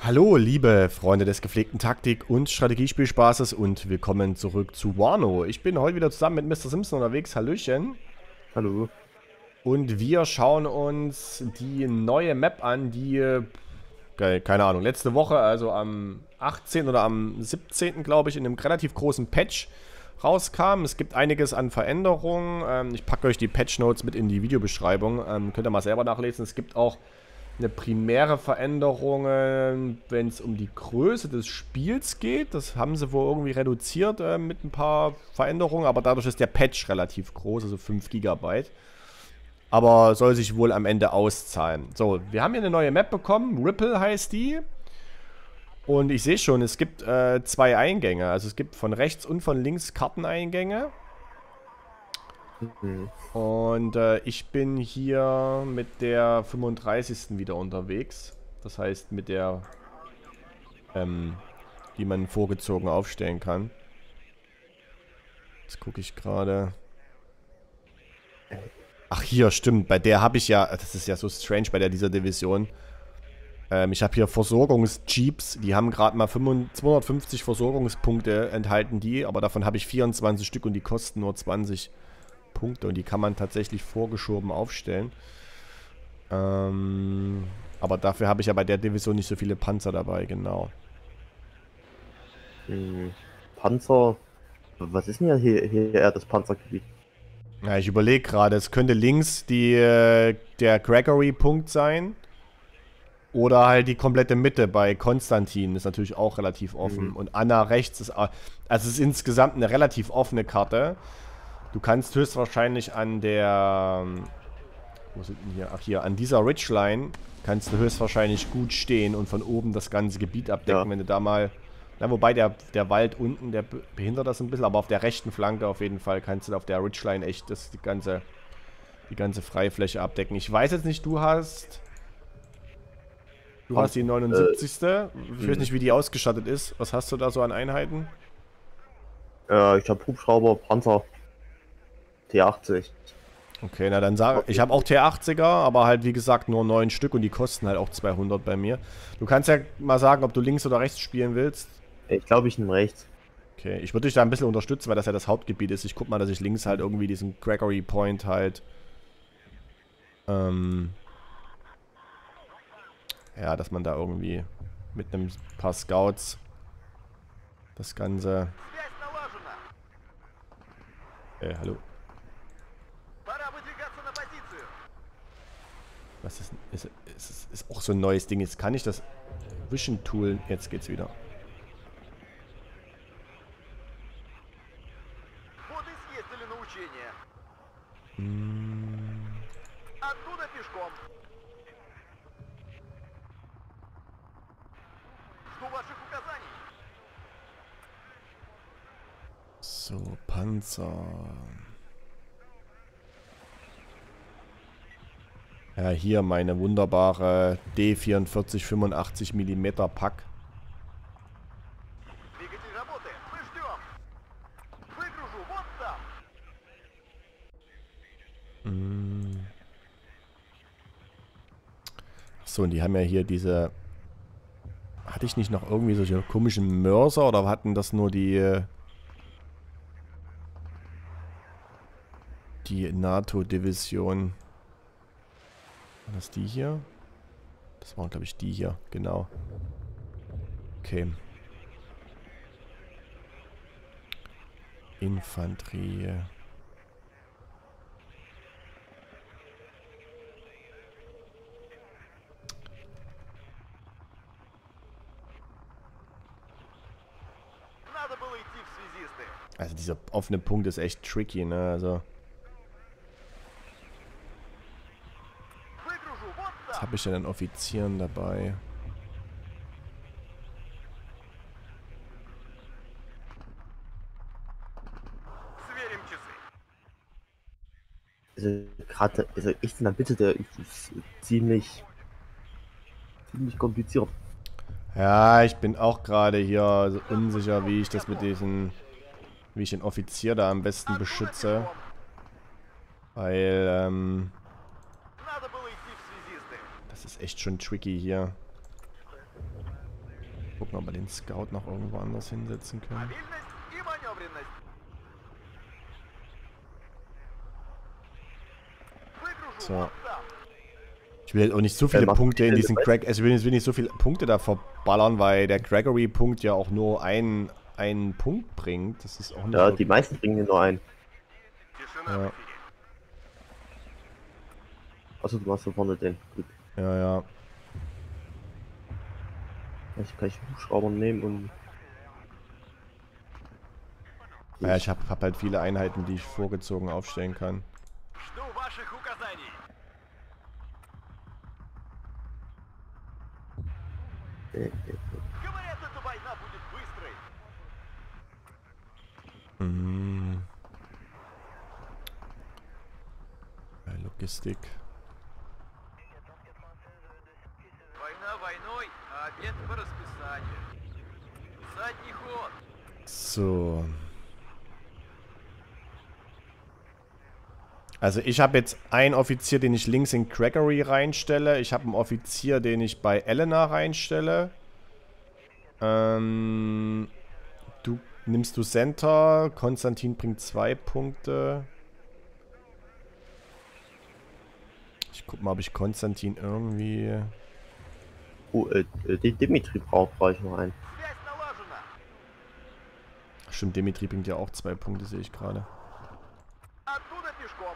Hallo, liebe Freunde des gepflegten Taktik- und Strategiespielspaßes und willkommen zurück zu Wano. Ich bin heute wieder zusammen mit Mr. Simpson unterwegs. Hallöchen. Hallo. Und wir schauen uns die neue Map an, die, keine Ahnung, letzte Woche, also am 18. oder am 17. glaube ich, in einem relativ großen Patch rauskam. Es gibt einiges an Veränderungen. Ich packe euch die Patch Notes mit in die Videobeschreibung. Könnt ihr mal selber nachlesen. Es gibt auch eine primäre Veränderung, wenn es um die Größe des Spiels geht. Das haben sie wohl irgendwie reduziert mit ein paar Veränderungen, aber dadurch ist der Patch relativ groß, also 5 Gigabyte. Aber soll sich wohl am Ende auszahlen. So, wir haben hier eine neue Map bekommen. Ripple heißt die. Und ich sehe schon, es gibt zwei Eingänge. Also es gibt von rechts und von links Karteneingänge. Mhm. Und ich bin hier mit der 35. wieder unterwegs. Das heißt mit der, die man vorgezogen aufstellen kann. Jetzt gucke ich gerade. Ach hier, stimmt. Bei der habe ich ja, das ist ja so strange bei dieser Division. Ich habe hier Versorgungsjeeps. Die haben gerade mal 250 Versorgungspunkte enthalten die. Aber davon habe ich 24 Stück und die kosten nur 20 Punkte. Und die kann man tatsächlich vorgeschoben aufstellen. Aber dafür habe ich ja bei der Division nicht so viele Panzer dabei, genau. Panzer. Was ist denn hier eher das Panzergebiet? Ja, ich überlege gerade, es könnte links der Gregory-Punkt sein. Oder halt die komplette Mitte bei Konstantin ist natürlich auch relativ offen. Mhm. Und Anna rechts ist, also es ist insgesamt eine relativ offene Karte. Du kannst höchstwahrscheinlich an der, wo sind denn hier? Ach hier, an dieser Ridgeline kannst du höchstwahrscheinlich gut stehen und von oben das ganze Gebiet abdecken, Ja. wenn du da mal, na wobei der Wald unten, der behindert das ein bisschen, aber auf der rechten Flanke auf jeden Fall kannst du auf der Ridgeline echt die ganze Freifläche abdecken. Ich weiß jetzt nicht, du hast die Panzer. 79. Ich weiß Mhm. nicht, wie die ausgestattet ist. Was hast du da so an Einheiten? Ich habe Hubschrauber, Panzer, T80. Okay, na dann sag ich habe auch T80er, aber halt wie gesagt nur 9 Stück und die kosten halt auch 200 bei mir. Du kannst ja mal sagen, ob du links oder rechts spielen willst. Ich glaube, ich nehme rechts. Okay, ich würde dich da ein bisschen unterstützen, weil das ja das Hauptgebiet ist. Ich guck mal, dass ich links halt irgendwie diesen Gregory Point halt, ähm, ja, dass man da irgendwie mit einem paar Scouts das Ganze, Связь налажена. hallo, Пора выдвигаться на позицию. was ist auch so ein neues Ding. Jetzt kann ich das Vision Tool, jetzt geht's wieder. Вот и съездили на учение. Оттуда пешком. Жду ваших указаний. So, Panzer. Ja, hier meine wunderbare D44 85 mm Pack. Двигатель работает. Мы ждем. Выгружу вот там. So, und die haben ja hier diese... Hatte ich nicht noch irgendwie solche komischen Mörser oder hatten das nur die NATO-Division? War das die hier? Das waren, glaube ich, die hier, genau. Okay. Infanterie. Надо было идти в связисты. Also dieser offene Punkt ist echt tricky, ne? Also, Выгружу вот was там. habe ich denn an Offizieren dabei? Сверим часы. Also gerade, also ich in der Mitte, der ist ziemlich kompliziert. Ja, ich bin auch gerade hier so unsicher, wie ich das mit wie ich den Offizier da am besten Оттуда beschütze. пешком. Weil, Надо было идти в связисты. das ist echt schon tricky hier. Gucken, ob wir den Scout noch irgendwo anders hinsetzen können. Мобильность и маневренность. Выгружу So. вот там. Ich will jetzt auch nicht so viele macht Punkte in die diesen Stelle Greg. Also ich will nicht so viele Punkte da verballern, weil der Gregory-Punkt ja auch nur einen Punkt bringt. Das ist auch nicht. Ja, so- die meisten bringen hier nur einen. Тишина Ja. в эфире. Achso, du machst da vorne den. Gut. Ja, ja. Ich kann ich Hubschrauber nehmen und. Ja, ich hab halt viele Einheiten, die ich vorgezogen aufstellen kann. Жду ваших указаний. Говорят, эта война будет быстрой. Mhm. Logistik. Война войной, а обед по расписанию. Задний ход. So. Also ich habe jetzt einen Offizier, den ich links in Gregory reinstelle. Ich habe einen Offizier, den ich bei Elena reinstelle. Nimmst du Center. Konstantin bringt 2 Punkte. Ich guck mal, ob ich Konstantin irgendwie... Oh, Dimitri brauche ich noch einen. Связь налажена. Stimmt, Dimitri bringt ja auch 2 Punkte, sehe ich gerade. Оттуда пешком.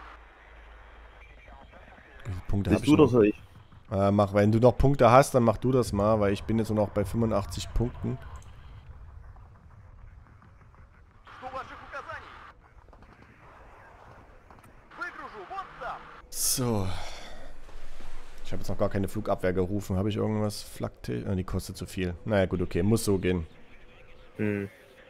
Wie viele Punkte habe Bist ich du oder noch? soll ich? Wenn du noch Punkte hast, dann mach du das mal, weil ich bin jetzt nur noch bei 85 Punkten. Жду ваших указаний. Выгружу вот там. So. Ich habe jetzt noch gar keine Flugabwehr gerufen. Habe ich irgendwas? Flakte? Die kostet zu viel. Naja, gut, okay. Muss so gehen. Hm.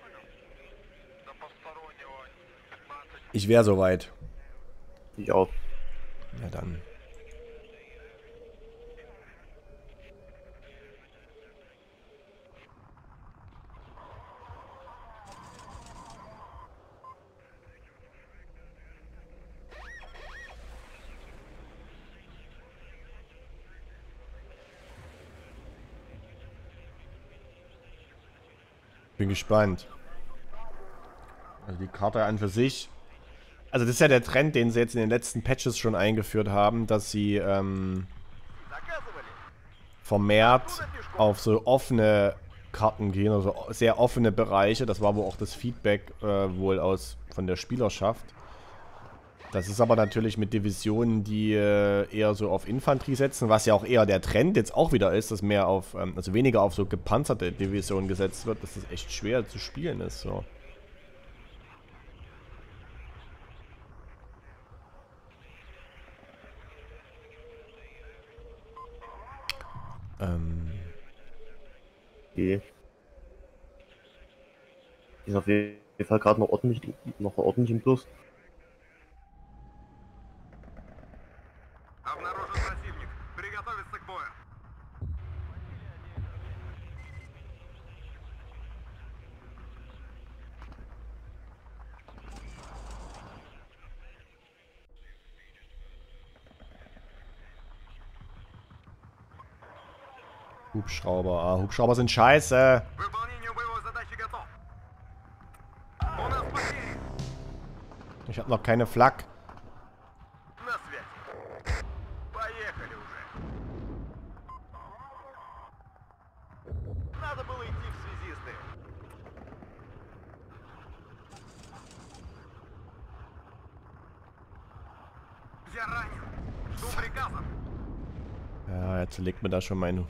Ich wäre soweit. Ich auch. Ja, dann. Bin gespannt. Also die Karte an für sich. Also das ist ja der Trend, den sie jetzt in den letzten Patches schon eingeführt haben, dass sie Заказывали. vermehrt auf so offene Karten gehen, also sehr offene Bereiche. Das war wohl auch das Feedback wohl von der Spielerschaft. Das ist aber natürlich mit Divisionen, die eher so auf Infanterie setzen, was ja auch eher der Trend jetzt auch wieder ist, dass mehr auf, also weniger auf so gepanzerte Divisionen gesetzt wird, dass das echt schwer zu spielen ist. So. Okay. Die ist auf jeden Fall gerade noch ordentlich im Plus. Обнаружен противник. Приготовиться к бою. Hubschrauber. Hubschrauber sind scheiße. К выполнению боевой задачи готов. У нас потери. Ich habe noch keine Flak. На связи. Поехали уже. Надо было идти в связисты. Я ранен. Жду приказов. Ja, jetzt legt mir da schon mein...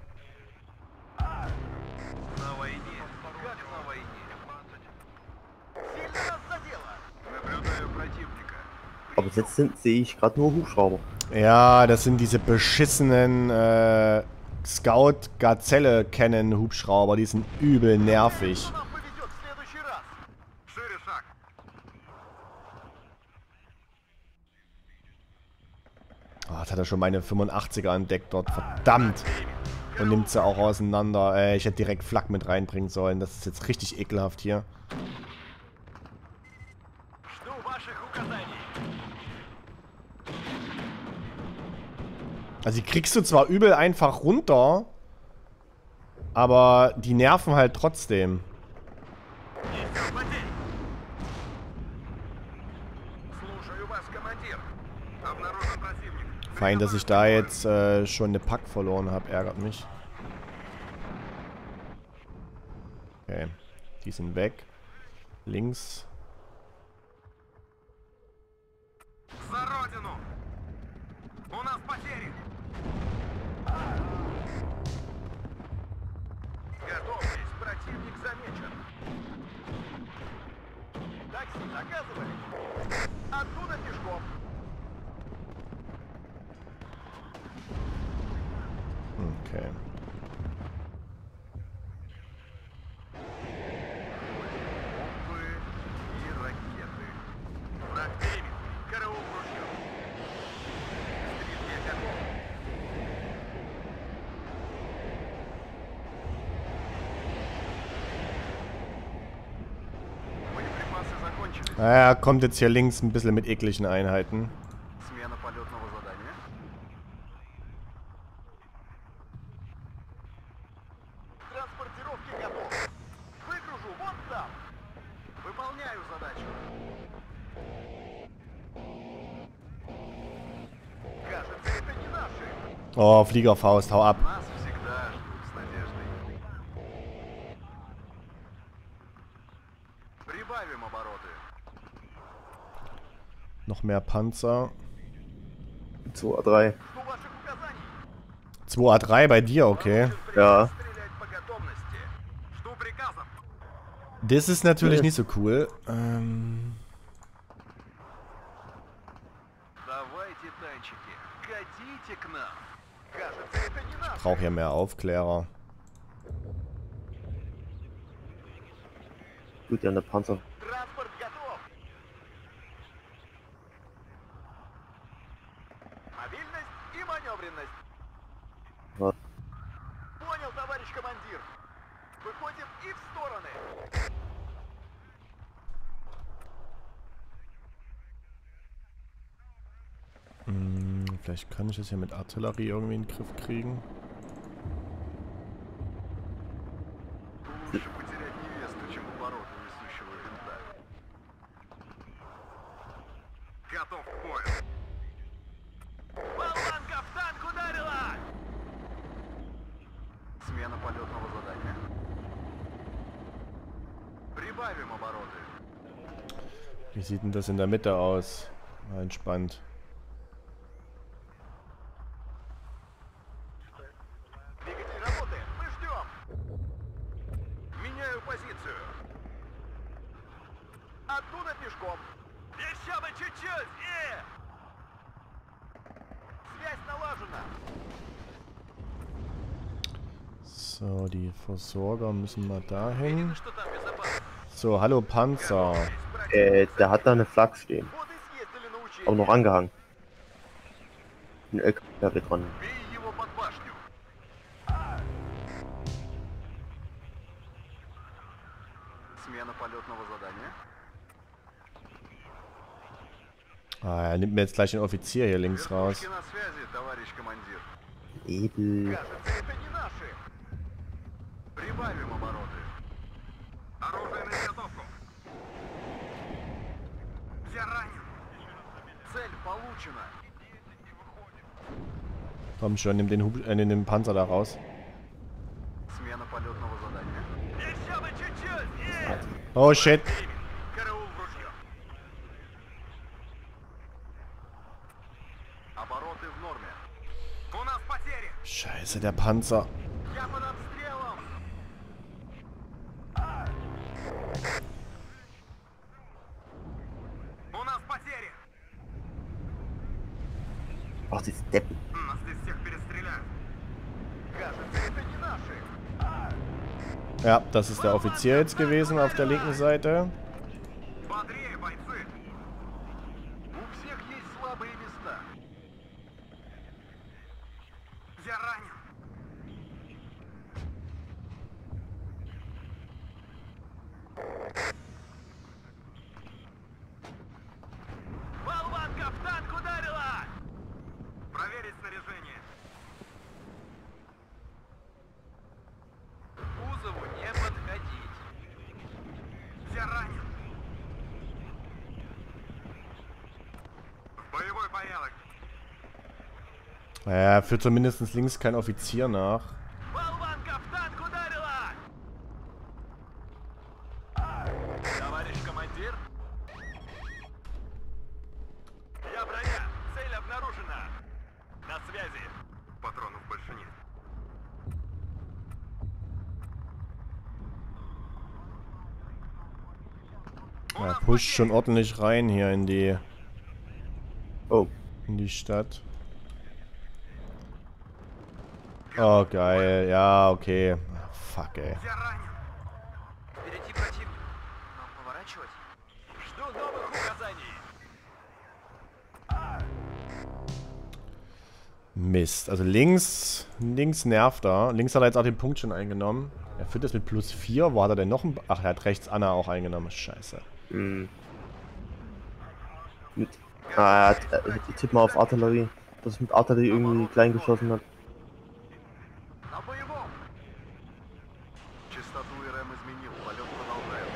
На войне. Как на войне? Сильно нас задело. Наблюдаю противника. Aber jetzt sehe ich gerade nur Hubschrauber. Ja, das sind diese beschissenen Scout Gazelle Cannon Hubschrauber, die sind übel nervig. Что нам повезет в следующий раз? Шире шаг. Jetzt hat er schon meine 85er entdeckt dort, verdammt. Und nimmt sie auch auseinander. Ich hätte direkt Flak mit reinbringen sollen, das ist jetzt richtig ekelhaft hier. Жду ваших указаний. Also die kriegst du zwar übel einfach runter, Aber die nerven halt trotzdem. Несем потерь. Слушаю вас, командир. Обнаружен противник. Fein, dass ich da jetzt schon eine Pack verloren habe. Ärgert mich. Okay. Die sind weg. Links. За родину! У нас потери! Готовьтесь, противник замечен. Такси, заказывай! Оттуда пешком! Okay. Бомбы и ракеты. Враг перебит. Караул в ружье. Стрельбе готов. Боеприпасы закончились. Er kommt jetzt hier links ein bisschen mit ekligen Einheiten. Смена полетного задания. Транспортировки готов. Выгружу вон там. Выполняю задачу. Кажется, это не наши. Oh, Fliegerfaust, hau ab. Нас всегда ждут с надеждой. Прибавим обороты. Noch mehr Panzer. 2A3. Жду ваших указаний. 2A3 bei dir, okay. Ja. Стрелять по готовности. Жду приказов. Das ist natürlich nicht so cool. Давайте, танчики, катите к нам. Кажется, это не наш. Brauche hier mehr Aufklärer. Gut, ja, eine Panzer. Транспорт готов. Мобильность и маневренность. Вот. Понял, товарищ командир. Выходим и в стороны. Vielleicht kann ich das hier mit Artillerie irgendwie in den Griff kriegen. Лучше потерять невесту, чем обороты несущего винта. Готов к бою. Болванка в танк ударила! Смена полетного задания. Прибавим обороты. Wie sieht denn das in der Mitte aus? Mal entspannt. Двигатель работает. Мы ждем. Меняю позицию. Оттуда пешком. Еще бы чуть-чуть. Связь налажена. So, die Versorger müssen mal dahin. Видно, что там безопасно. So, hallo Panzer. Der hat da eine Flak stehen. Вот и съездили на учение. Auch noch angehangen. Ein LKW dran. Бей его под башню. Смена полетного задания. Ah, er nimmt mir jetzt gleich den Offizier hier links raus. Вертушки на связи, товарищ командир. Edel. Кажется, это не наши. Прибавим обороты. Оружие на изготовку. Я ранен. Цель получена. Komm schon, nimm nimm den Panzer da raus. Смена полетного задания. Еще бы чуть-чуть. Oh shit. Караул в ружье. Обороты в норме. У нас потери. Scheiße, der Panzer. Я под обстрелом. У нас потери. Ach, die Deppen. Нас здесь всех перестреляют. Кажется, это не наши. Ja, das ist der Offizier jetzt gewesen auf der linken Seite. Бодрее, бойцы. У всех есть слабые места. Я ранен. Болванка в танк ударила! Проверить снаряжение. Я ранен. В боевой порядок. Naja, führt zumindest links kein Offizier nach. Болванка в танк ударила! Товарищ командир? Я броня. Цель обнаружена. На связи. Патронов больше нет. Er pusht schon ordentlich rein hier in die Oh, Stadt. Oh, geil. Ja, okay. Fuck, ey. Я ранен. Впереди противник. Нам поворачивать? Жду новых указаний. Mist. Also links nervt er. Links hat er jetzt auch den Punkt schon eingenommen. Er führt das mit +4. Wo hat er denn noch ein... Ach, er hat rechts Anna auch eingenommen. Scheiße. hm. Tipp mal auf Artillerie. Dass es mit Artillerie irgendwie klein geschossen hat. На боевом. Частоту РМ изменил. Полет продолжаем.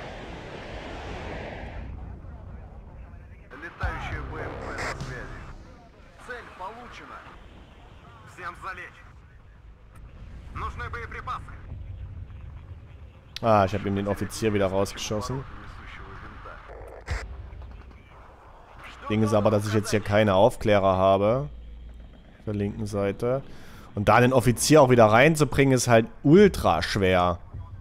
Летающая БМП на связи. Цель получена. Всем залечь. Нужны боеприпасы. Ah, ich habe ihm den Offizier wieder rausgeschossen. Ding ist aber, dass ich jetzt hier keine Aufklärer habe. Auf der linken Seite. Und da den Offizier auch wieder reinzubringen, ist halt ultra schwer.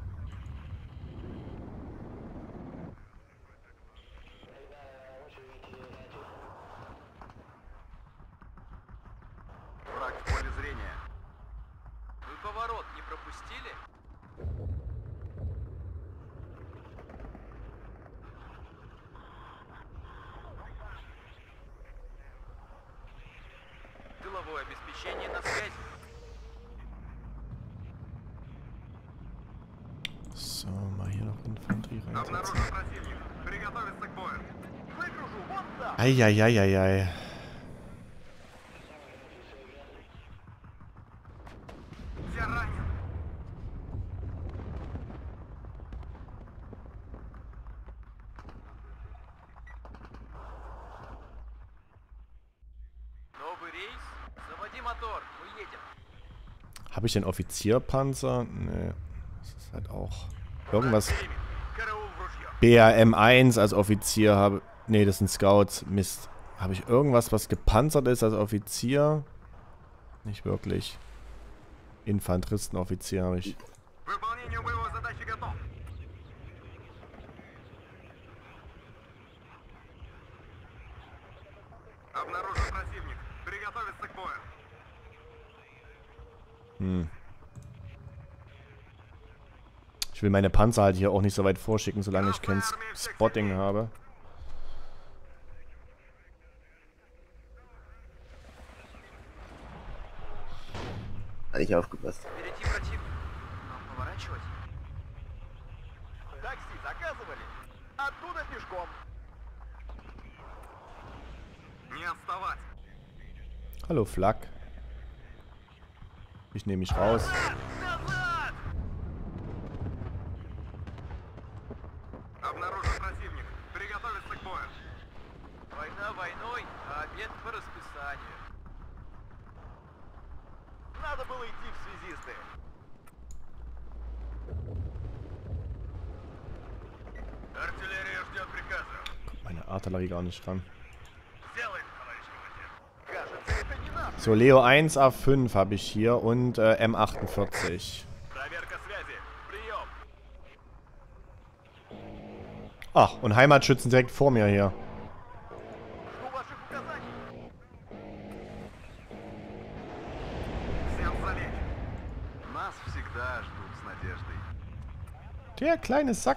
Враг в поле зрения. Вы поворот не пропустили? Тыловое обеспечение на связи. So, mal hier noch Infanterie reinsetzen. Обнаружен противник. Приготовиться к бою. Выгружу вон там. Eieieiei. Я ранен. Новый рейс. Заводи мотор. Мы едем. Habe ich den Offizierpanzer? Nee. Das ist halt auch... Irgendwas... Караул в ружье. BRM1 als Offizier habe... Nee, das sind Scouts. Mist. Habe ich irgendwas, was gepanzert ist als Offizier? Nicht wirklich. Infanteristenoffizier habe ich. К выполнению боевой задачи готов. Обнаружен противник. Приготовиться к бою. Ich will meine Panzer halt hier auch nicht so weit vorschicken, solange ich kein Spotting habe. Hat nicht aufgepasst. Впереди противник. Нам поворачивать? Такси заказывали? Оттуда пешком. Не отставать. Hallo Flak. Ich nehme mich raus. Назад! Обнаружен противник. Приготовиться к бою. Война войной, а обед по расписанию. Надо было идти в связисты. Артиллерия ждет приказа. Meine Artillerie gar nicht ran. Сделаем, товарищ командир. Кажется, это не наш. So, Leo 1 A5 habe ich hier und M48. Проверка связи. Прием. Ach, und Heimatschützen direkt vor mir hier. Жду ваших указаний. Всем залечь. Нас всегда ждут с надеждой. Der kleine Sack.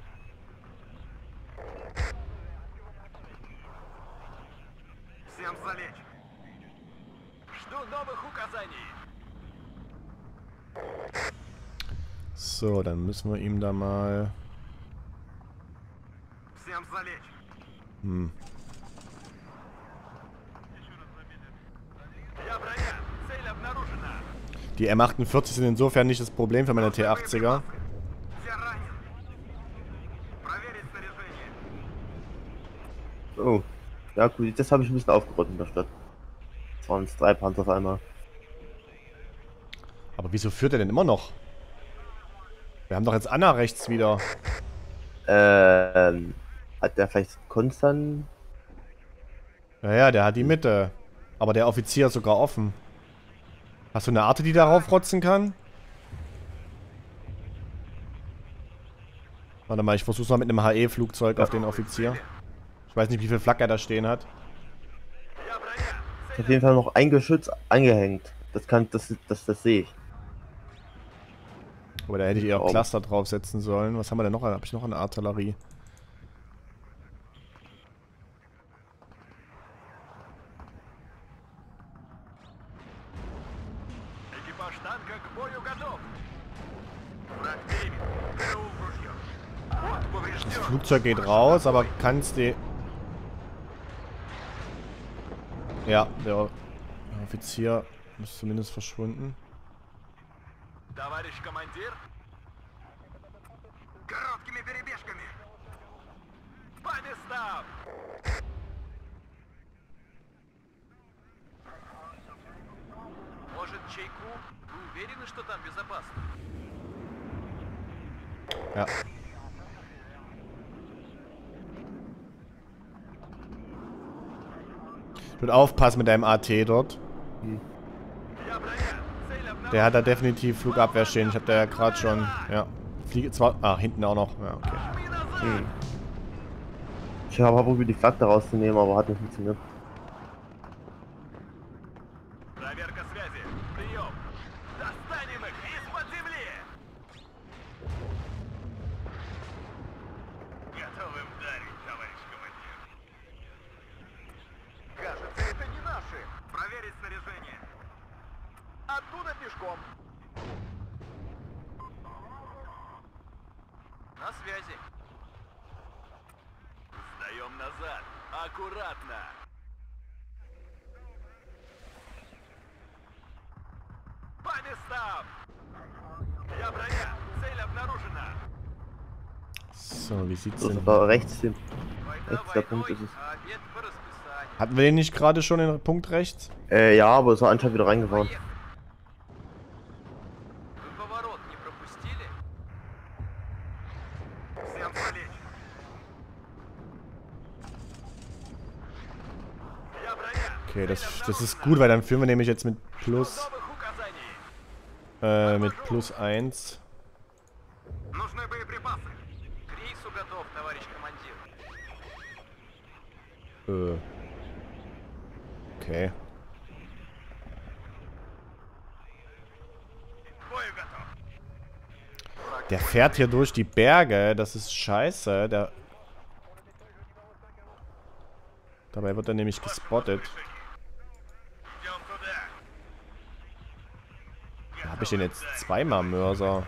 Всем залечь. Жду новых указаний. So, dann müssen wir ihm da mal... Всем залечь. Я броня. Цель обнаружена. Die M48 sind insofern nicht das Problem für meine T80er. Я ранен. Проверить Oh. Ja gut, das habe ich ein bisschen aufgerollt in der Stadt. Es waren jetzt 3 Panzer auf einmal. Aber wieso führt er denn immer noch? Wir haben doch jetzt Anna rechts wieder. Ähm, Hat der vielleicht konstant? Ja, der hat die Mitte. Aber der Offizier ist sogar offen. Hast du eine Arte, die darauf rotzen kann? Warte mal, ich versuch's mal mit einem HE-Flugzeug auf den Offizier. Ich weiß nicht, wie viel Flak er da stehen hat. Ist auf jeden Fall noch ein Geschütz angehängt. Das sehe ich. Aber da hätte ich eher Aber Cluster draufsetzen sollen. Was haben wir denn noch? Habe ich noch eine Artillerie? Экипаж танка к бою готов. Враг видит. ГРУ в ружье. Das Поврежден. Flugzeug geht raus, aber kannst die... Ja, der Offizier ist zumindest verschwunden. Товарищ командир. Короткими перебежками. По местам. Может, чайку? Вы уверены, что там безопасно? Ja. Ich würde aufpassen mit deinem AT dort. Я броня. Цель обнаружена. Der hat da definitiv Flugabwehr stehen. Ich habe da ja gerade schon... Ja. Fliege zwar... Ah, hinten auch noch. Ja, okay. Жми назад. Ich habe probiert, die Flak da rauszunehmen, aber hat nicht funktioniert. Проверка связи. Прием. Достанем их из-под земли. Готовы ударить, товарищ командир. Кажется, это не наши. Проверить снаряжение. Оттуда пешком. На связи. Сдаем назад. Аккуратно. По местам! Я броня! Цель обнаружена! So, wie sieht's So, denn? da rechts hin. Война Rechts der Punkt войной, ist es. а обед по расписанию. Hatten wir den nicht gerade schon den Punkt rechts? Ja, aber ist anscheinend wieder reingefahren. Поехали. Вы поворот не пропустили? Всем свалить! Я броня! Okay, das ist gut, weil dann führen wir nämlich jetzt mit plus... Новых указаний! mit plus 1. Нужны боеприпасы! К рейсу готов, товарищ командир! Okay. К бою готов! Der fährt hier durch die Berge. Das ist scheiße. Dabei wird er nämlich gespottet. Идем туда! Habe ich den jetzt zweimal Mörser?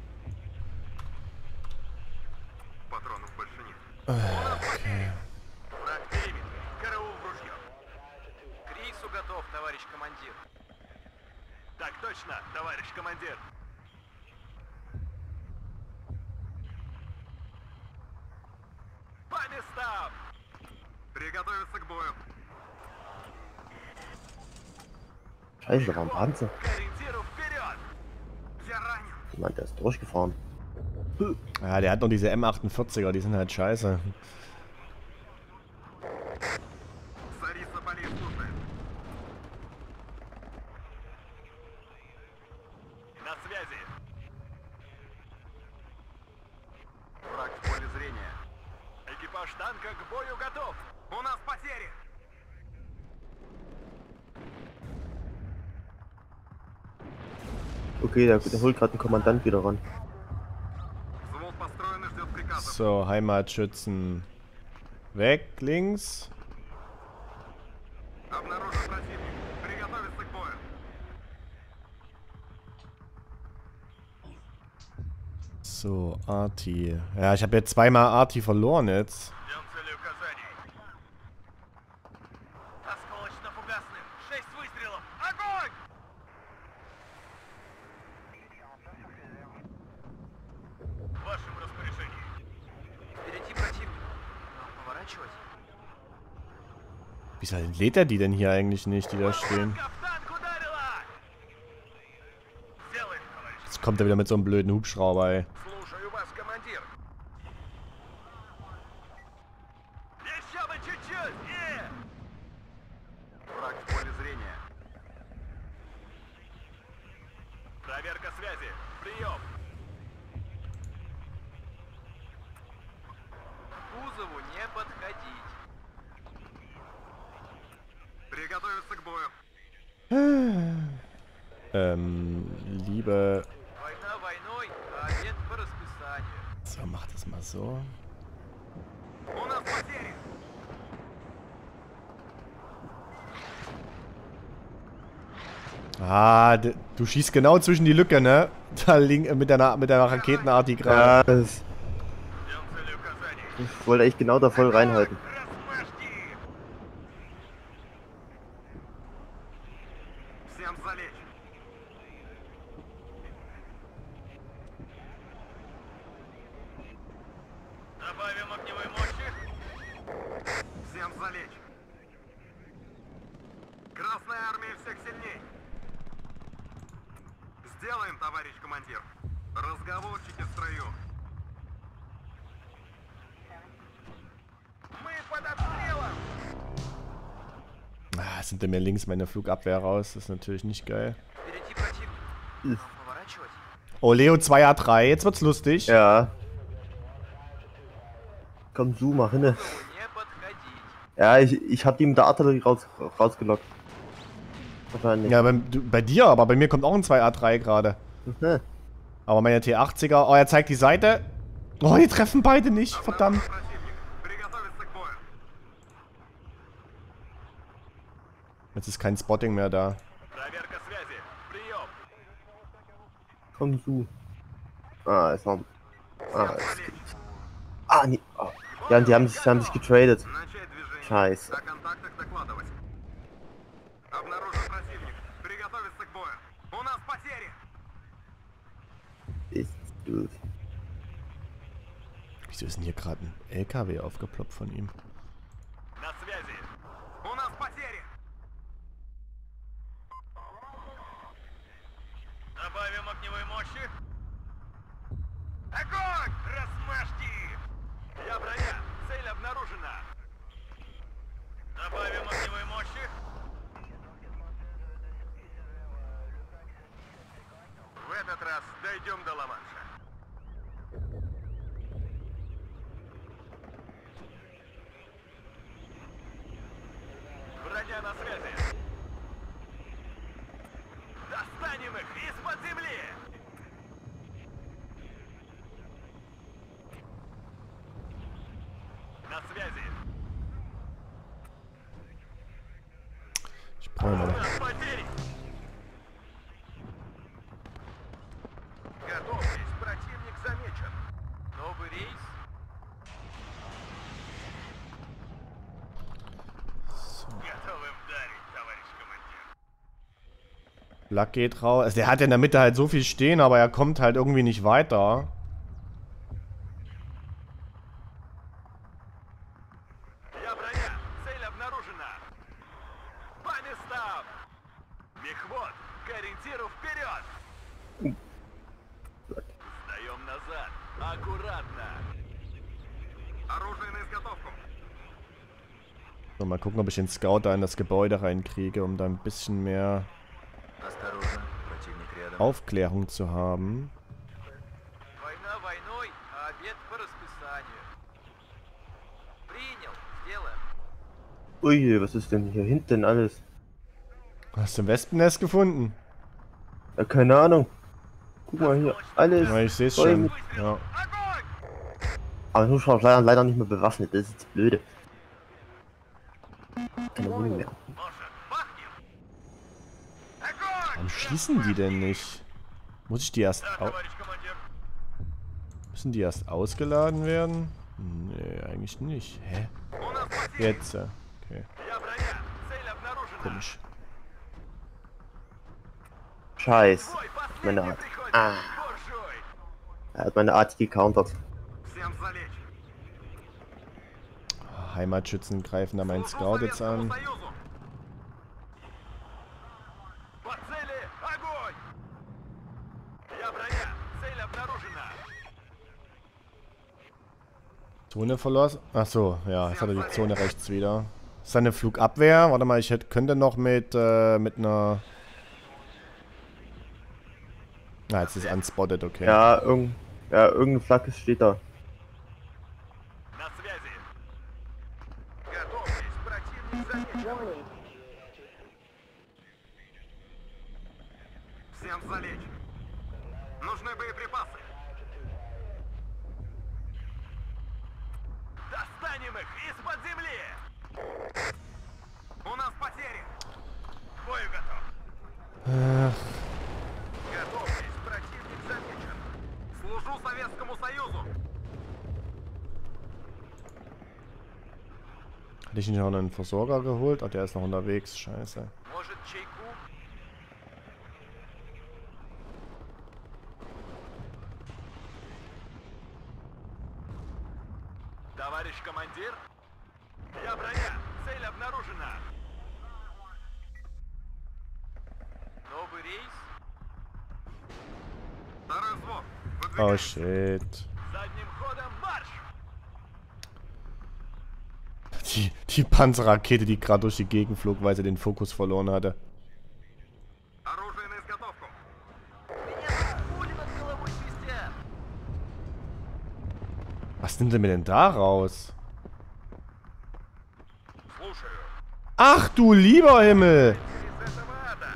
Патронов больше нет. Враг перебит. ГРУ в ружье. К рейсу готов, товарищ командир. Так точно, товарищ командир. По местам! Приготовиться к бою. Scheiße, da war ein Panzer. К ориентиру вперед! Я ранен. Ich meine, der ist durchgefahren. Ja, der hat noch diese M48er. Die sind halt scheiße. Царица полей слушает. На связи. Враг в поле зрения. Экипаж танка к бою готов. У нас потери. Okay, der holt gerade einen Kommandant wieder ran. Взвод построен и ждет приказов. So, Heimatschützen. Weg, links. Обнаружен противник. Приготовиться к бою. So, Arti. Ja, ich habe jetzt zweimal Arti verloren jetzt. Ждем цели указаний. Осколочно-фугасным. 6 выстрелов. Огонь! В вашем распоряжении. Впереди противник. Нам поворачивать? Wieso lädt er die denn hier eigentlich nicht, die da stehen? Jetzt kommt er wieder mit so einem blöden Hubschrauber, ey. Слушаю вас, командир. Еще бы чуть-чуть! Враг в поле зрения. Проверка связи. Прием. К кузову не подходить. Приготовиться к бою. Liebe... Война войной, а обед по расписанию. So, mach das mal so. У нас потери. Ah, du schießt genau zwischen die Lücke, ne? Da mit deiner Raketenart, die gerade... Ja, Ждем цели указаний. ich wollte echt genau da voll reinhalten. Размажьте их. Всем залечь. Добавим огневой мощи. Всем залечь. Красная армия всех сильней. Сделаем, товарищ командир. Разговорчики в строю. Мы под обстрелом. Ah, es nimmt mir links meine Flugabwehr raus. Das ist natürlich nicht geil. Впереди противник. Поворачивать. Oh, Leo 2A3. Jetzt wird's lustig. Ja. Komm, zoom mal hin. Не подходить. Ja, ich hab die mit der Artillerie rausgelockt. Wahrscheinlich. Ja, bei dir, aber bei mir kommt auch ein 2A3 gerade. Mhm. Aber meine T80er... Oh, er zeigt die Seite. Oh, die treffen beide nicht. Verdammt. Противник. Приготовиться к бою. Jetzt ist kein Spotting mehr da. Проверка связи. Прием. Komm, zoom. Ah, ist noch... Ah, ist... Ah, nee. Ah. Ja, die haben sich getradet. Начать движение. Scheiße. О контактах докладывать. Обнаружен противник. Приготовиться к бою. У нас потери. Ist blöd. Wieso ist denn hier gerade ein LKW aufgeploppt von ihm? На связи. У нас потери. Добавим огневой мощи. Огонь! Размажьте их! Я броня. Цель обнаружена. Добавим огневой мощи. В этот раз дойдем до Ла-Манша. Броня на связи. Достанем их из-под земли! На связи. Ich brauche У mal. нас потери. Готовьтесь, противник замечен. Новый рейс. Готовы вдарить, товарищ командир. Black geht raus. Also der hat in der Mitte halt so viel stehen, aber er kommt halt irgendwie nicht weiter. Я броня. Цель обнаружена. По местам. Мехвод, к ориентиру вперед. Сдаем назад. Аккуратно. Оружие на изготовку. So, mal gucken, ob ich den Scout da in das Gebäude reinkriege, um da ein bisschen mehr Осторожно, противник рядом. Aufklärung zu haben. Война войной, а обед по расписанию. Принял, сделаем. Ui, was ist denn hier hinten alles? Hast du ein Wespennest gefunden? Ja, keine Ahnung. Guck mal hier, alles. Ja, ich sehe es voll schon. mit- Ja. Огонь! Aber ich muss leider nicht mehr bewaffnet, das ist das Blöde. Keine Wunder mehr. Может, бахнем? Огонь! Warum schießen die denn nicht? Muss ich die erst... Да, товарищ командир. Müssen die erst ausgeladen werden? Nee, eigentlich nicht. Hä? У нас потери. Jetzt. Okay, Я броня. Цель обнаружена. komisch. Scheiß. Бой, Meine последний Art. приходит. Ah. Буржуй. Er hat meine Art gecountert. Всем залечь. Heimatschützen greifen da meinen Scout jetzt an. Zone verlassen. Achso, ja, jetzt hat er die Zone rechts wieder. Seine Flugabwehr. Warte mal, ich könnte noch mit einer... Ah, jetzt ist unspotted, okay. Ja, irgendeine Flagge steht da. Всем залечь. Нужны боеприпасы. Достанем их из-под земли. У нас потери. К бою готов. Готовьтесь, противник замечен. Служу Советскому Союзу. Hatte ich nicht noch einen Versorger geholt? Ach, der ist noch unterwegs. Scheiße. Может, чайку? Товарищ командир? Я броня. Цель обнаружена. Новый рейс? Второй взвод. Oh Выдвигаемся. shit. Задним ходом марш! Die Panzerrakete, die gerade durch die Gegend flog, weil sie den Fokus verloren hatte. Оружие на изготовку. Меня пули над головой свистят. Was nimmt er mir denn da raus? Слушаю. Ach du lieber Himmel! Из этого ада.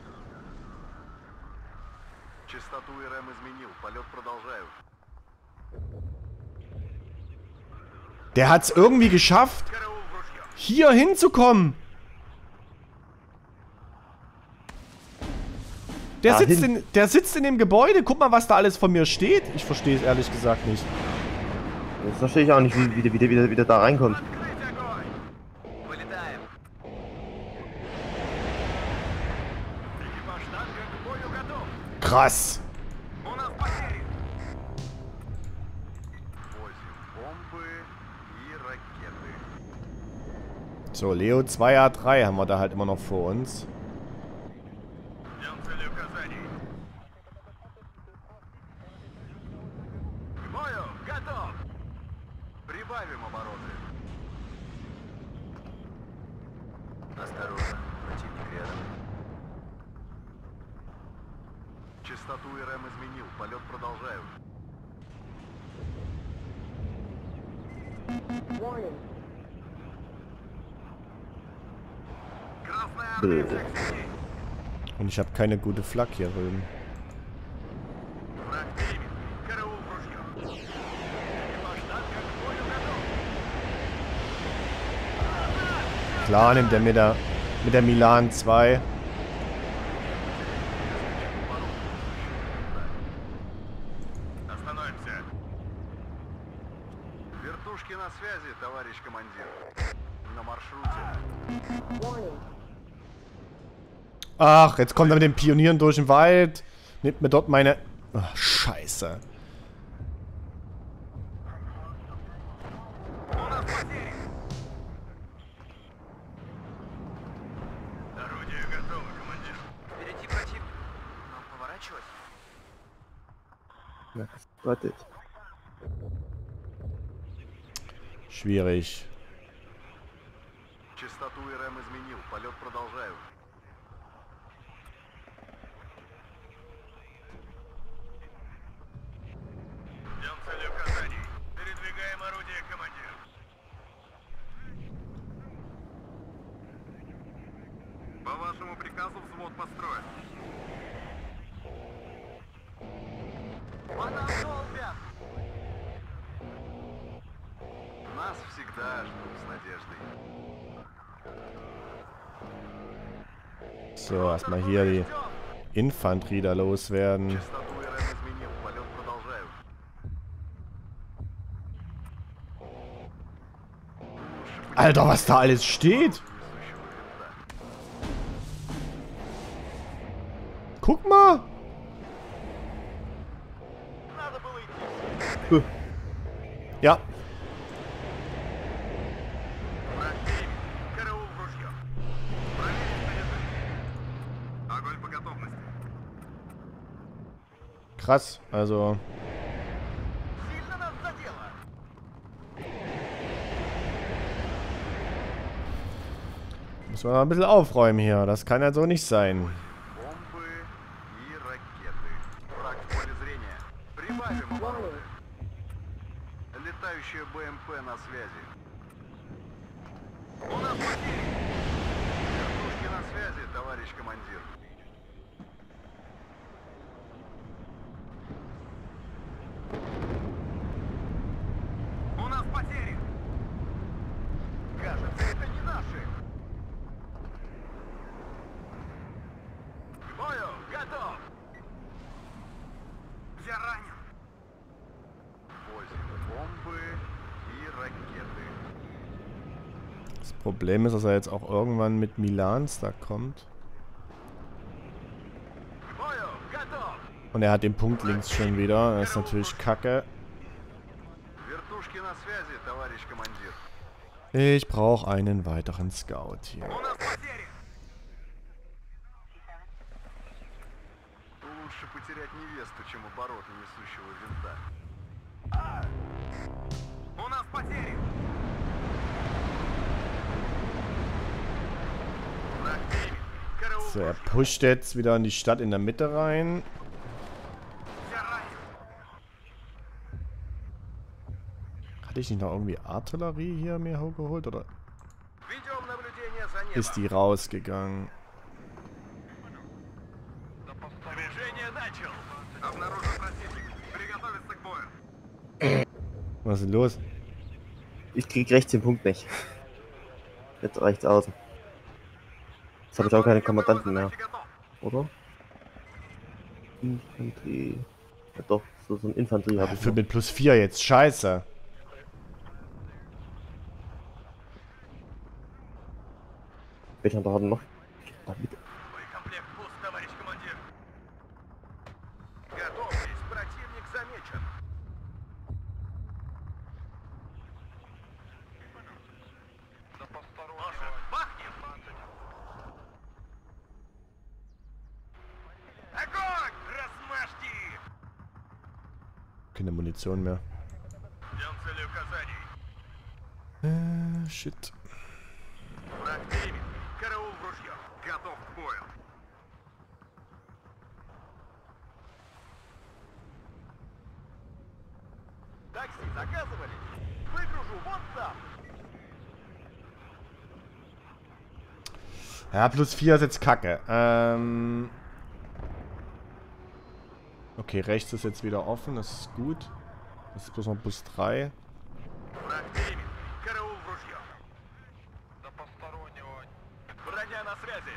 Частоту РМ изменил. Полет продолжаю. Der hat's irgendwie geschafft, Караул в ружье. hier hinzukommen. Der sitzt in dem Gebäude. Guck mal, was da alles von mir steht. Ich verstehe es ehrlich gesagt nicht. Das verstehe ich auch nicht, wie der da reinkommt. Открыть огонь. Вылетаем. Экипаж танка к бою готов. Krass. У нас потери. Возим бомбы и ракеты. So, Leo 2A3 haben wir da halt immer noch vor uns. Ждем цели указаний. К бою готов. Прибавим обороты. Осторожно, противник рядом. Частоту РМ изменил. Полет продолжаю. Красная армия всех сетей. Und ich habe keine gute Flak hier drüben. Враг перебит. Караул в ружье. Экипаж танка к бою готов. Klar nimmt er mit der Milan 2. Остановимся. Вертушки на связи, товарищ командир. На маршруте. Ach, jetzt kommt er mit den Pionieren durch den Wald. Nimmt mir dort meine... Ach, scheiße. У нас потери. Орудие готово, командир. Впереди противник. Нам поворачивать? Ja, warte. Schwierig. Частоту РМ изменил. Полет продолжаю. Ждем цели указаний. Передвигаем орудие, командир. По вашему приказу взвод построен. По нам долбят! Нас всегда ждут с надеждой. So, erstmal hier die Infanterie da loswerden. Частоту РМ изменил. Полет продолжаю. Alter, was da alles steht! Guck mal! Надо было идти. Ja. krass. Also... Сильно нас задело. Muss man mal ein bisschen aufräumen hier. Das kann ja so nicht sein. Бомбы и ракеты. Враг в поле зрения. Прибавим обороны. Летающая БМП на связи. У нас потери. Вертушки на связи, товарищ командир. У нас потери. Кажется, это не наши. К бою готов. Я ранен. Возим бомбы и ракеты. Das Problem ist, dass er jetzt auch irgendwann mit Milans da kommt. К бою готов. Und er hat den Punkt links schon wieder. Das ist natürlich kacke. Вертушки на связи, товарищ командир. Ich brauche einen weiteren Scout hier. У нас потери. Лучше потерять невесту, чем обороты несущего винта. У нас потери. Враг видит. Караул. So, er pusht jetzt wieder in die Stadt in der Mitte rein. Я ранен. Hatte ich nicht noch irgendwie Artillerie hier mir geholt? Oder Ведем наблюдение за небом. ist die rausgegangen? Движение начал. Обнаружен противник. Приготовиться к бою. Was ist denn los? Ich krieg rechts den Punkt nicht. Jetzt rechts außen. Jetzt habe ich auch keine Kommandanten mehr, oder? Infanterie. Ja doch, so ein Infanterie habe ich. Für noch. mit +4 jetzt. Scheiße. Welcher da noch? Damit. Боекомплект пуст, товарищ командир. Готовьтесь, противник замечен. Может, бахнем? Огонь! Размажьте их! Keine Munition mehr. Ждем цели указаний. Shit. Враг видит. Караул в ружье. Готов к бою. Такси заказывали? Выгружу вон там. Ja, +4 ist jetzt kacke. Okay, rechts ist jetzt wieder offen. Das ist gut. Das ist bloß noch +3. Враг видит. Караул в ружье. До постороннего. Броня на связи.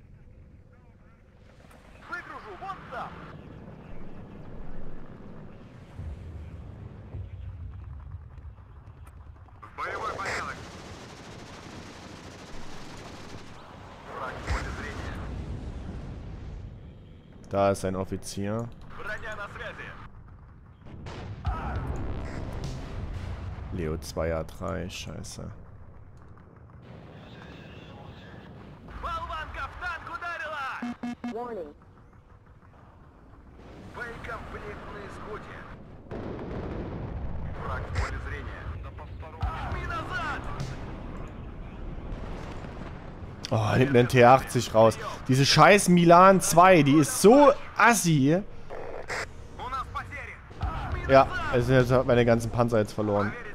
Выгружу вон там. В боевой порядок. Враг в поле зрения. Da ist ein Offizier. Броня на связи. Leo 2A3. Scheiße. Болванка в танк ударила! Warning. Боекомплект на исходе. Враг в поле зрения. Жми назад! Oh, nimmt mir ein T80 raus. Diese scheiß Milan 2, die ist so assi. У нас потери! Жми Ja, назад! also jetzt hat meine ganzen Panzer jetzt verloren. Проверить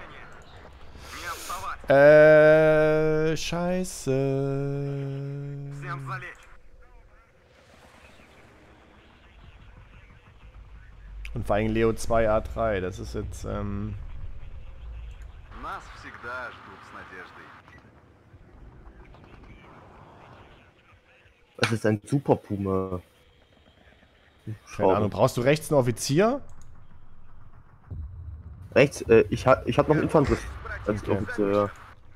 снаряжение. Не отставать! Scheiße. Всем залечь! Und vor allem Leo 2A3, das ist jetzt, Нас всегда ждут с надеждой. Das ist ein Super Puma. keine Ahnung, brauchst du rechts einen Offizier? Rechts, ich hab noch einen Infanterist als Offizier, ja.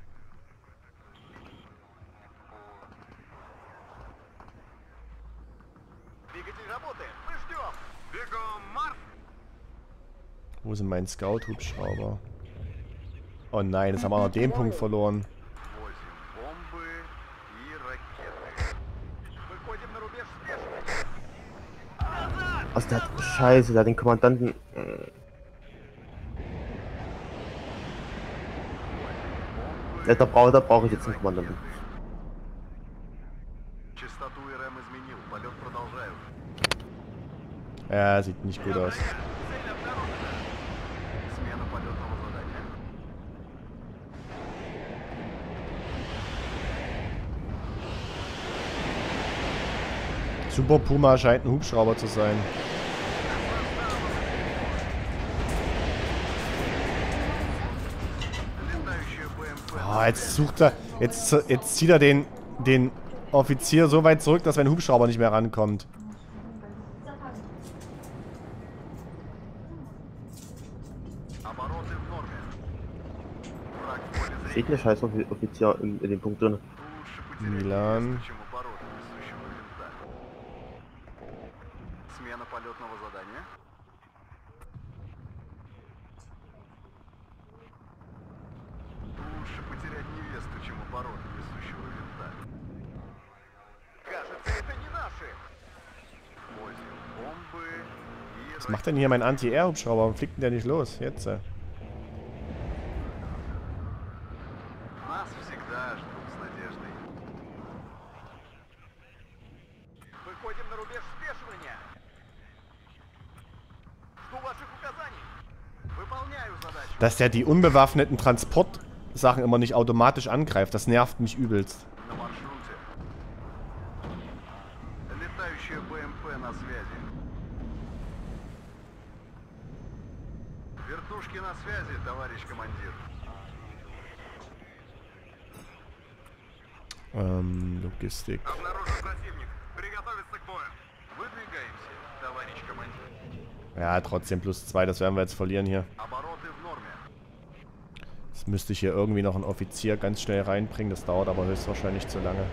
Двигатель работает! Мы ждем! Бегом марш! Wo ist denn mein Scout-Hubschrauber? Oh nein, jetzt haben wir auch noch den Punkt verloren. Возим бомбы и ракеты. Выходим на рубеж спешно. Назад! Was der hat? Scheiße, der hat den Kommandanten. Ja, da brauche ich jetzt einen Kommandanten. Частоту РМ изменил. Полет продолжаю. Ja, sieht nicht gut aus. Цель обнаружена. Смена полетного задания. Super Puma scheint ein Hubschrauber zu sein. Летающая БМП. Oh, jetzt sucht er. Jetzt zieht er den Offizier so weit zurück, dass mein Hubschrauber nicht mehr rankommt. Обороты в норме. Враг в поле зрения. Steht der scheiß Offizier in dem Punkt drin. Лучше потерять Милан. невесту, чем обороты несущего винта. Смена полетного задания. Лучше потерять невесту, чем обороты несущего винта. Кажется, это не наши. Используем бомбы и... Was macht denn hier mein Anti-Air-Hubschrauber? Warum fliegt denn der nicht los? Jetzt. Нас всегда ждут с надеждой. Выходим на рубеж спешивания. Жду ваших указаний. Выполняю задачу. Dass der die unbewaffneten Transportsachen immer nicht automatisch angreift, das nervt mich übelst. На маршруте. Летающая БМП на связи. Вертушки на связи, товарищ командир. Logistik. Обнаружен противник. Приготовиться к бою. Выдвигаемся, товарищ командир. Ja, trotzdem +2, das werden wir jetzt verlieren hier. Обороты в норме. Jetzt müsste ich hier irgendwie noch einen Offizier ganz schnell reinbringen, das dauert aber höchstwahrscheinlich zu lange.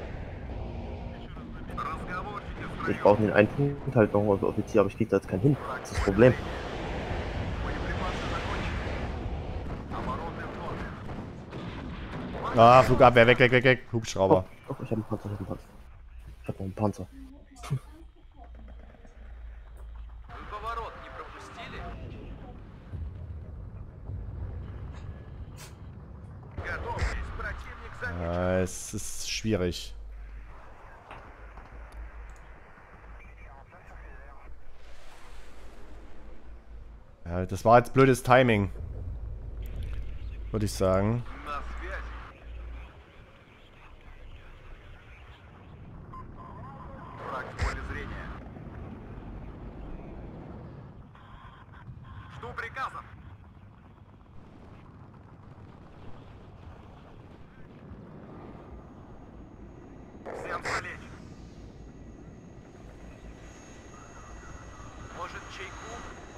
Разговорчики в Ich строю. brauche den einen Punkt halt noch als Offizier, aber ich krieg da jetzt keinen hin. Das ist das Problem. Боеприпасы закончены. Обороты в норме. Ah, Flugabwehr, weg, weg, weg, weg. Hubschrauber. Doch, ich habe einen Panzer, ich habe noch einen Panzer. Поворот не пропустили? Готовьтесь, противник замечен. Ja, es ist schwierig. Ja, das war jetzt blödes Timing. Würde ich sagen. На связи. Враг в поле зрения. Жду приказов. Всем залечь. Может, чайку?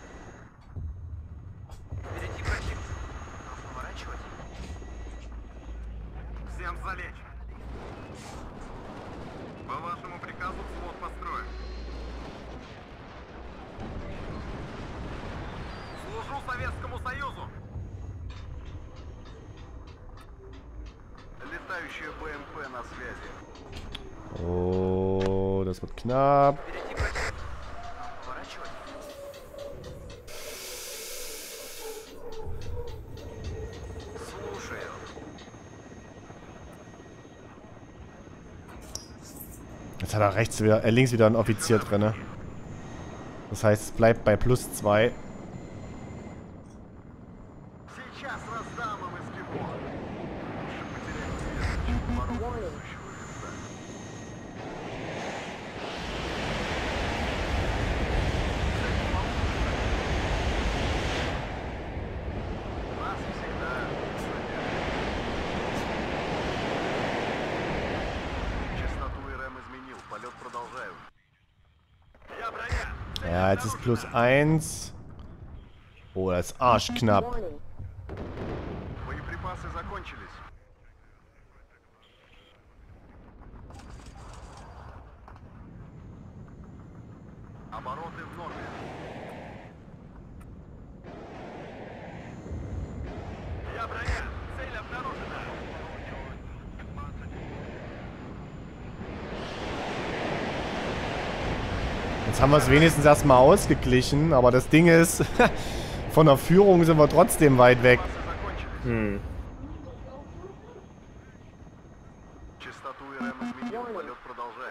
Впереди противник. Поворачивать. Всем залечь. По вашему приказу взвод построен. Служу Советскому Союзу. Летающая БМП на связи. Oh, das wird knapp. Впереди противник. Поворачивать. Слушаю. Jetzt hat er rechts wieder, links wieder ein Offizier drin. Ne? Das heißt, es bleibt bei +2. Сейчас раздам им эскимо. Лучше потерять невесту, чем оборону несущего винта. Нас всегда ждут с надеждой. Частоту РМ изменил. Полет продолжаю. Я броня. Ja, jetzt ist +1. Oh, das ist arschknapp. Боеприпасы закончились. Обороты в норме. Я броня. Цель обнаружена. Jetzt haben wir es wenigstens erstmal ausgeglichen, aber das Ding ist, von der Führung sind wir trotzdem weit weg. Hm. Частоту РМ изменил, полет продолжаю.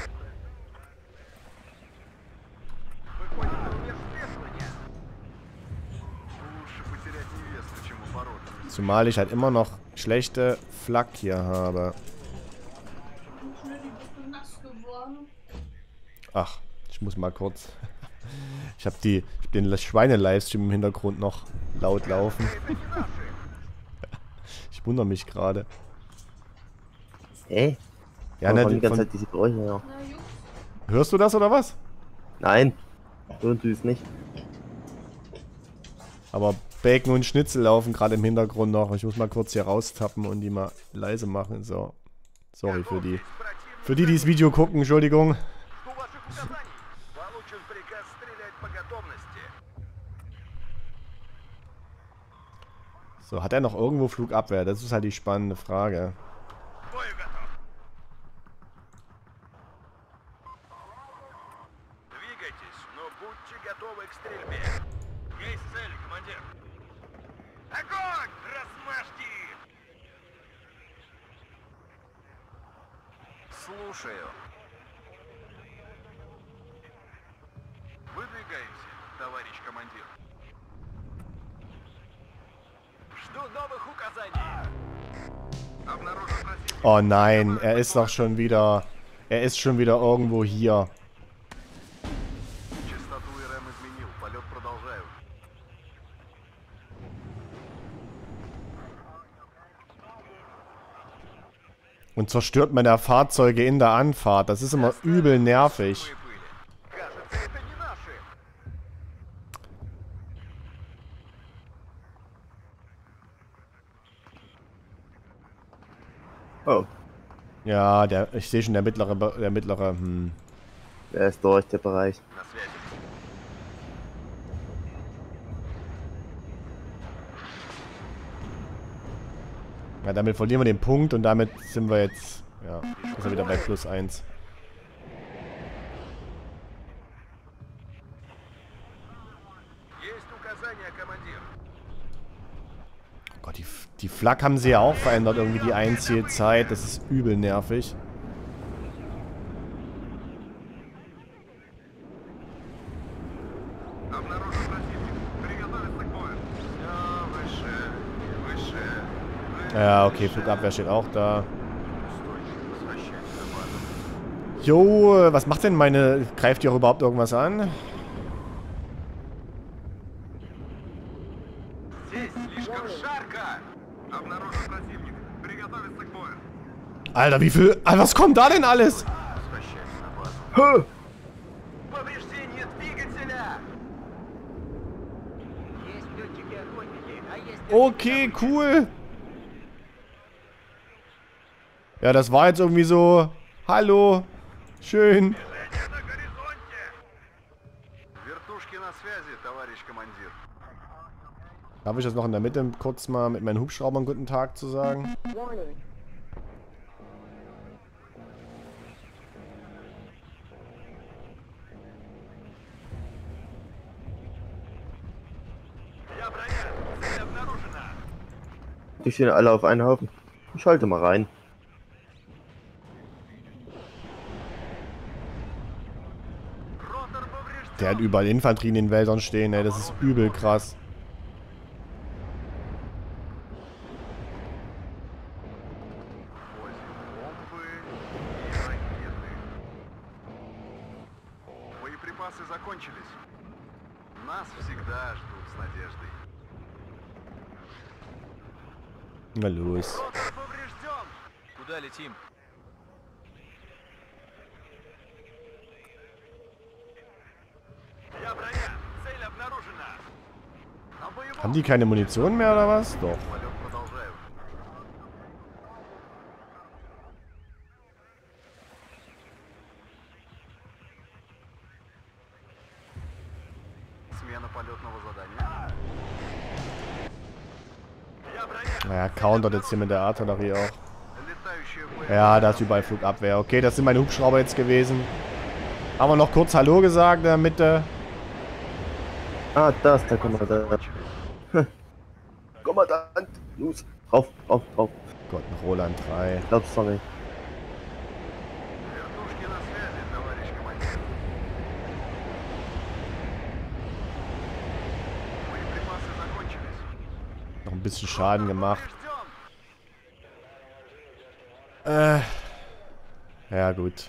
Выходит на университет. Лучше потерять невесту, чем упороться. Zumal ich halt immer noch schlechte Flak hier habe. Ach, ich muss mal kurz. Ich habe den Schweine-Livestream im Hintergrund noch laut laufen. Ich wundere mich gerade. Hä? Ja, Aber ne, die ganze Zeit diese Geräusche, ja. Hörst du das oder was? Nein. Hören du es nicht. Aber Bacon und Schnitzel laufen gerade im Hintergrund noch. Ich muss mal kurz hier raustappen und die mal leise machen. So. Sorry für die. Für die, die das Video gucken, Entschuldigung. Жду ваших указаний. Получен приказ стрелять по готовности. So, hat er noch irgendwo Flugabwehr? Das ist halt die spannende Frage. К бою готов. Двигайтесь, но будьте готовы к стрельбе. Есть цель, командир. Огонь! Размажьте их! Слушаю. Выдвигаемся, товарищ командир. Жду новых указаний. Обнаружен противник. Oh nein, er ist doch schon wieder... Er ist schon wieder irgendwo hier. Частоту РМ изменил, полет продолжаю. Und zerstört meine Fahrzeuge in der Anfahrt. Das ist immer übel nervig. Свои были. Кажется, это не наши. Oh, Ja, ich sehe schon, der mittlere, der ist durch, der Bereich. На связи. Ja, damit verlieren wir den Punkt und damit sind wir jetzt, ja, ist er wieder bei +1. Есть указания, командир. Oh Gott, die Flak haben sie ja auch verändert, irgendwie die Einzielzeit. Das ist übel nervig. Обнаружен противник. Приготовиться к бою. Все выше, выше. Ja, okay, Flugabwehr steht auch da. Устойчиво возвращайся на базу. Jo, was macht denn meine... Greift die auch überhaupt irgendwas an? Здесь слишком жарко. Обнаружен противник. Приготовиться к бою. Alter, wie viel... Alter, was kommt da denn alles? Возвращайся на базу. Huh. Повреждение двигателя. Есть летчики-охотники, а есть... Okay, cool. Ja, das war jetzt irgendwie so... Hallo. Schön. Движение на горизонте. Вертушки на связи, товарищ командир. Darf ich das noch in der Mitte kurz mal mit meinen Hubschraubern guten Tag zu sagen? Я броня. Цель обнаружена. Die stehen alle auf einen Haufen. Ich schalte mal rein. Ротор поврежден. Der hat überall Infanterie in den Wäldern stehen, ey. Das ist übel krass. Возим бомбы и ракеты. Боеприпасы закончились. Нас всегда ждут с надеждой. Na los. Ротор поврежден. Куда летим? Я броня. Цель обнаружена. На боевом Haben die keine Munition mehr oder was? Doch. полет продолжаю. Смена полетного задания. Я броня. Naja, countert jetzt hier mit der Artillerie auch. Летающая боевая. Ja, da ist überall Flugabwehr. Okay, das sind meine Hubschrauber jetzt gewesen. Haben wir noch kurz Hallo gesagt in der Mitte. Ah, da ist der Kommandant. Kommandant! Los! Rauf, rauf, rauf. Gott, ein Roland 3. Glaubst du nicht? Вертушки на связи, товарищ командир. Боеприпасы закончились. Noch ein bisschen Schaden gemacht. Ждем. Ja gut.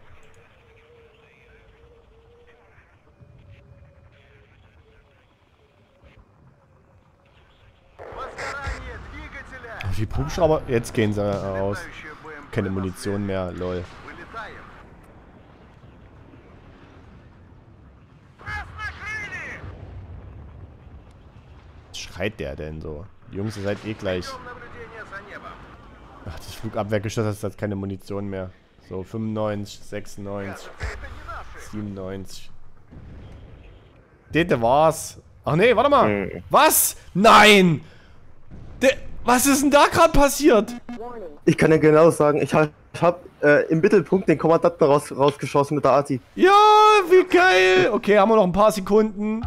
Возгорание двигателя. Die Hubschrauber, jetzt gehen sie raus. Летающая БМП Keine на Munition mehr, lol. Вылетаем. Нас накрыли! Was schreit der denn so? Jungs, ihr seid eh gleich. Ждем наблюдения за небом. Ach, das Flugabwehrgeschoss hat jetzt keine Munition mehr. So, 95, 96, Это не наши. 97. Das war's. Ach nee, warte mal. Mhm. Was? Nein! Was ist denn da gerade passiert? Ich kann ja genau sagen, ich hab im Mittelpunkt den Kommandanten rausgeschossen mit der Arti. Ja, wie geil! Okay, haben wir noch ein paar Sekunden.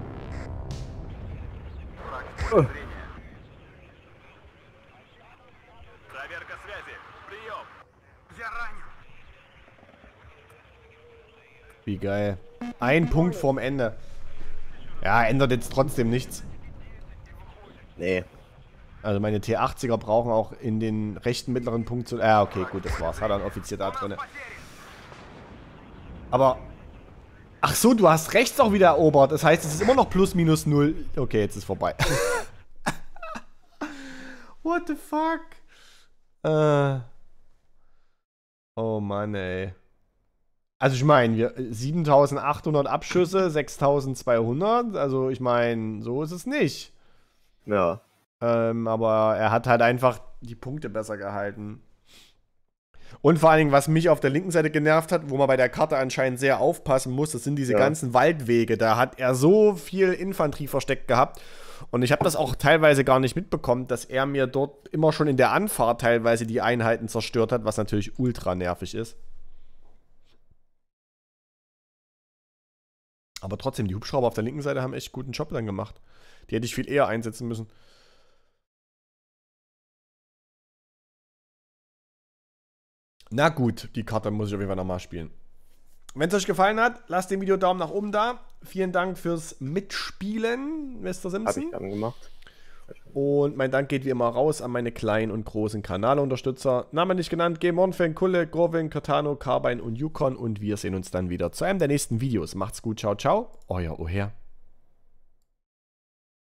Враг в поле зрения. Проверка связи. Прием. Я ранен. Wie geil. Ein Punkt vorm Ende. Ja, ändert jetzt trotzdem nichts. Nee. Also meine T80er brauchen auch in den rechten mittleren Punkt zu... okay, gut, das war's. Hat er ein Offizier da drin. Aber... Ach so, du hast rechts auch wieder erobert. Das heißt, es ist immer noch plus minus 0. Okay, jetzt ist vorbei. What the fuck? Oh Mann, ey. Also ich meine, wir 7800 Abschüsse, 6200. Also ich meine, so ist es nicht. Ja. Aber er hat halt einfach die Punkte besser gehalten. Und vor allen Dingen, was mich auf der linken Seite genervt hat, wo man bei der Karte anscheinend sehr aufpassen muss, das sind diese ganzen Waldwege. Da hat er so viel Infanterie versteckt gehabt. Und ich habe das auch teilweise gar nicht mitbekommen, dass er mir dort immer schon in der Anfahrt teilweise die Einheiten zerstört hat, was natürlich ultra nervig ist. Aber trotzdem, die Hubschrauber auf der linken Seite haben echt guten Job dann gemacht. Die hätte ich viel eher einsetzen müssen. Na gut, die Karte muss ich auf jeden Fall nochmal spielen. Wenn es euch gefallen hat, lasst dem Video Daumen nach oben da. Vielen Dank fürs Mitspielen, Mr. Simpson. Hab ich dann gemacht. Und mein Dank geht wie immer raus an meine kleinen und großen Kanalunterstützer. Name nicht genannt, Game On, Fan, Kulle, Grovin, Katano, Carbine und Yukon. Und wir sehen uns dann wieder zu einem der nächsten Videos. Macht's gut, ciao, ciao. Euer Oher.